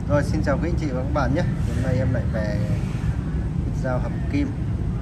Rồi, xin chào quý anh chị và các bạn nhé. Hôm nay em lại về dao hợp kim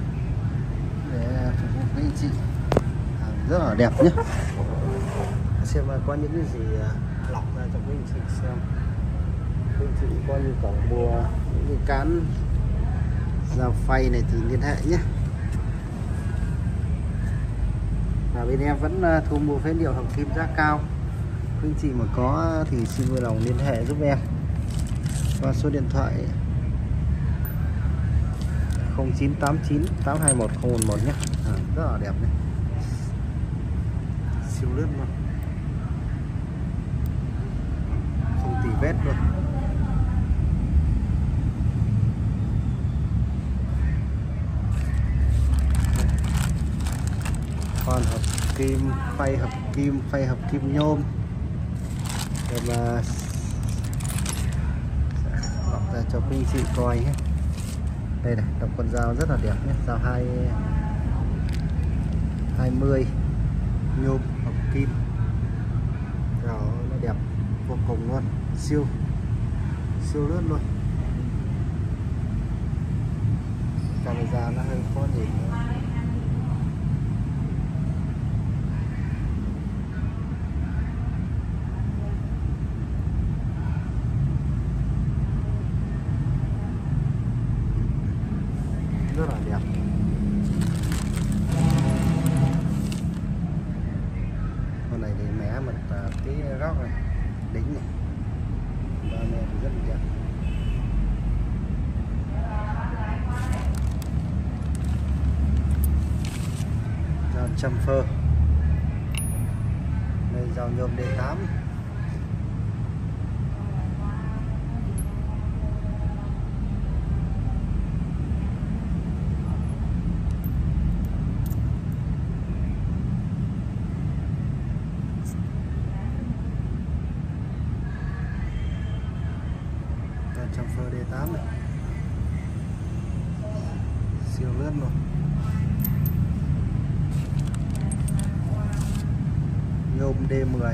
để phục vụ quý anh chị, rất là đẹp nhé. Xem có những cái gì lọc ra cho quý anh chị xem. Quý anh chị có nhu cầu mua những cái cán dao phay này thì liên hệ nhé. Và bên em vẫn thu mua phế liệu hợp kim giá cao. Quý anh chị mà có thì xin vui lòng liên hệ giúp em qua số điện thoại 0989 821 011 nhé. Rất là đẹp này, siêu lướt luôn, không tì vết luôn. Còn hợp kim, phay hợp kim nhôm để mà lọc ra cho quý anh chị coi nhé. Đây này, đọc con dao rất là đẹp nhé, dao 20 nhôm hợp kim, dao nó đẹp vô cùng luôn, siêu lướt luôn. Camera nó hơi khó nhìn nữa. Rất là đẹp. Con này thì mẻ một cái góc này, đính này, ba này thì rất là đẹp. Dao chăm phơ, đây dao nhôm D8. Trong phơ D8 này, siêu lướt luôn. Nhôm D10.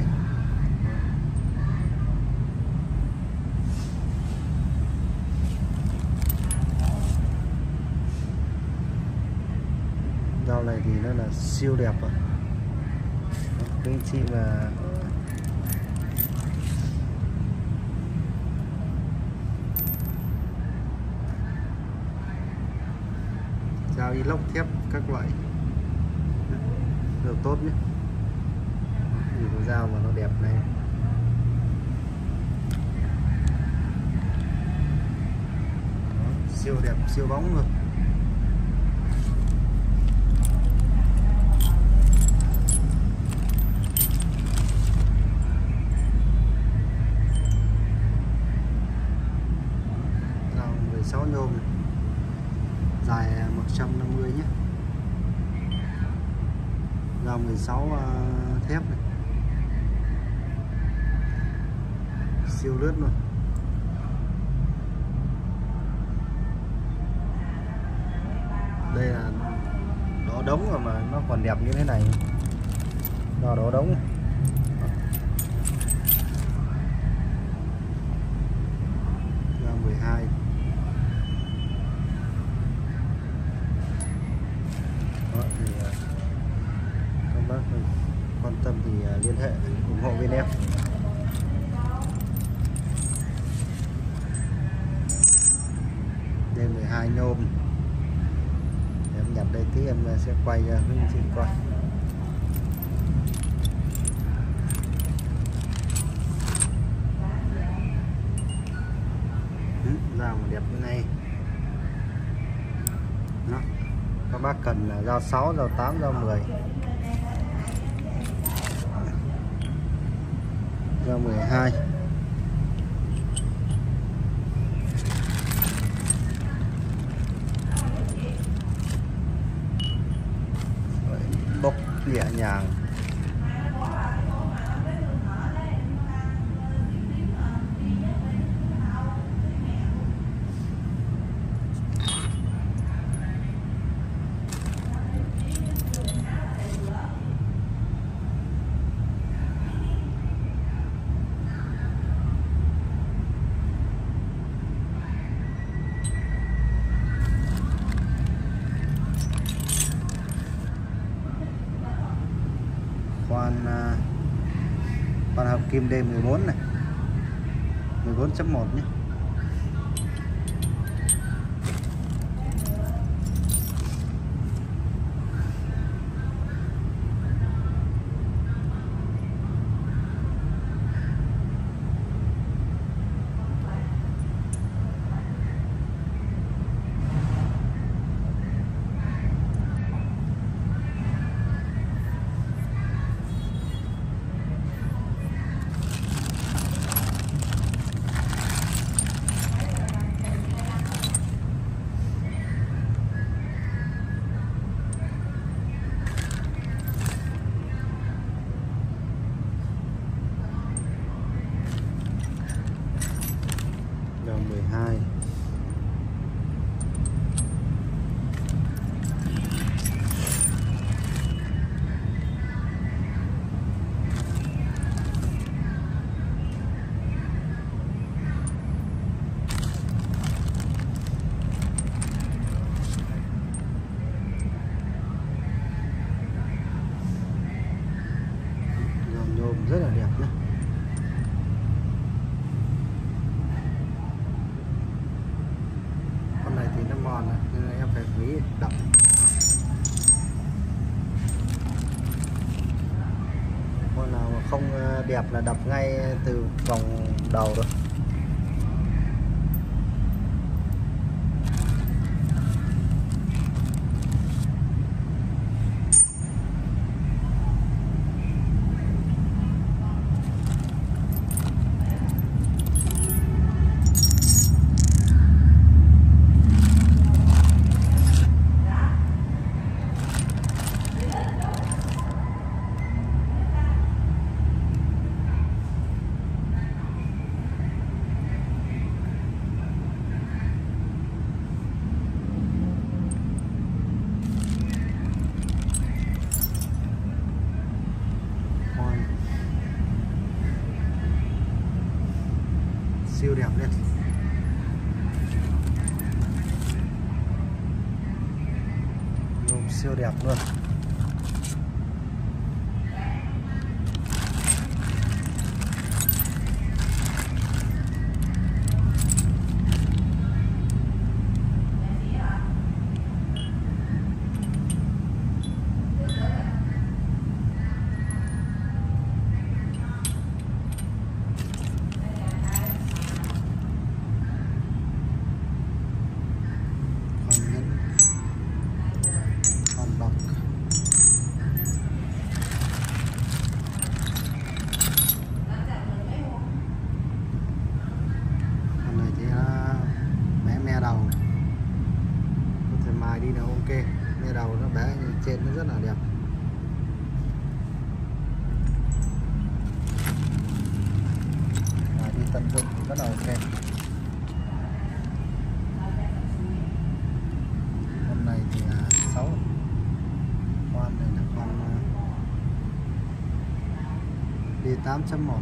Dao này thì nó là siêu đẹp rồi. Các anh chị mà dao inox thép các loại đều tốt nhé. Nhìn con dao mà nó đẹp này. Đó, siêu đẹp, siêu bóng luôn. Dao 16 nhôm này, dài 150 nhé. Dao 16 thép này, siêu lướt luôn. Đây là đỏ đống rồi mà nó còn đẹp như thế này. Đỏ đống. Dao 12. Đó, thì các bác quan tâm thì liên hệ ủng hộ bên em. D12 nhôm. Em nhập đây tí em sẽ quay cho quý anh chị coi. Dao mà đẹp như này. Đó. Các bác cần dao 6, dao 8, dao 10, dao 12. Bốc nhẹ nhàng. kim D14 này, 14.1 nhé. Đầu 12. Dòng nhôm rất là đẹp nhé. Con này thì nó mòn nên em phải quý đập. Con nào mà không đẹp là đập ngay từ vòng đầu rồi. Siêu đẹp lên. Nhôm siêu đẹp luôn. Đi nào ok, nghe đầu nó bé trên nó rất là đẹp. Và đi tận dụng rất là ok. Con này thì là 6. Con này là con D8.1.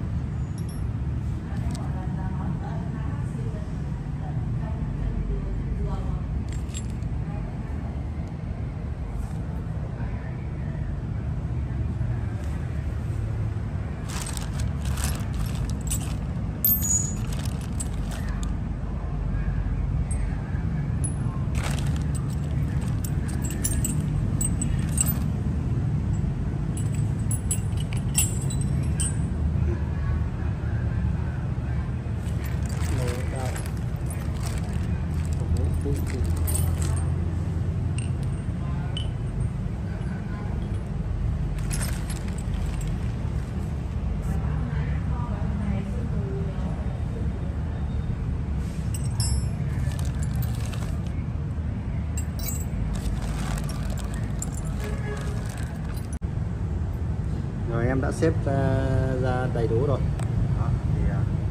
Rồi em đã xếp ra đầy đủ rồi. Đó, thì,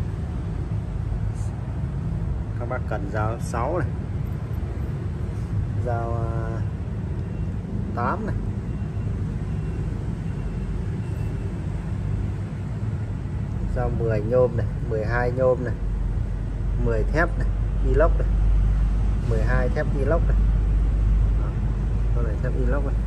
các bác cần dao 6 này, dao 8 này, dao 10 nhôm này, 12 nhôm này, 10 thép này, inox này, 12 thép inox này. Đó, con này thép inox này.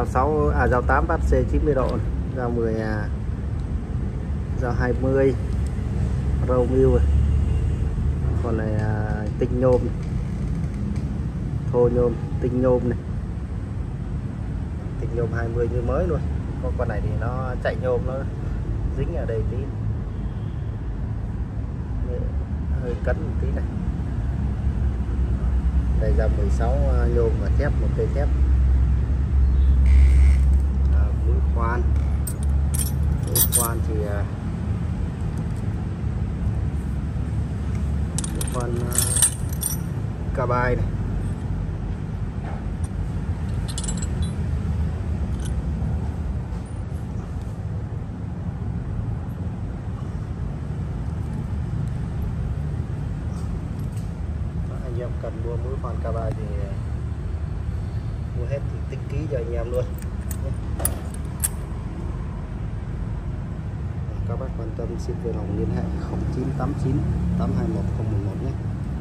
6 dao 8 bát C 90 độ, dao 10 dao 20 râu miêu. Còn này tinh nhôm, thô nhôm, tinh nhôm này, tinh nhôm 20 như mới luôn. Còn con này thì nó chạy nhôm, nó dính ở đây tí, hơi cấn một tí này. Đây là 16 nhôm và thép, một cây thép. Mũi khoan thì mũi khoan K3 này. Anh em cần mua mũi khoan K3 thì mua hết thì tính ký cho anh em luôn. Các bác quan tâm xin vui lòng liên hệ 0989 821 011 nhé,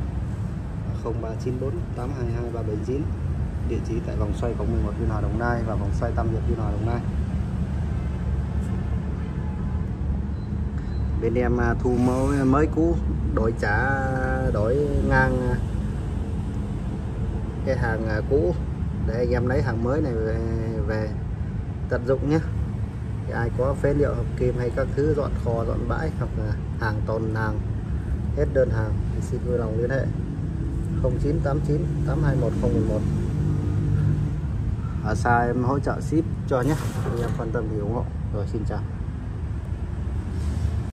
0394 822 379. Địa chỉ tại vòng xoay cổng 11 Biên Hòa Đồng Nai và vòng xoay Tam Hiệp Biên Hòa Đồng Nai. Bên em thu mới cũ, đổi ngang cái hàng cũ để anh em lấy hàng mới này về tận dụng nhé. Thì ai có phế liệu hợp kim hay các thứ dọn kho dọn bãi hoặc là hàng tồn hàng hết đơn hàng thì xin vui lòng liên hệ 0989 821 011. Ở xa em hỗ trợ ship cho nhé, anh em quan tâm thì ủng hộ. Rồi xin chào.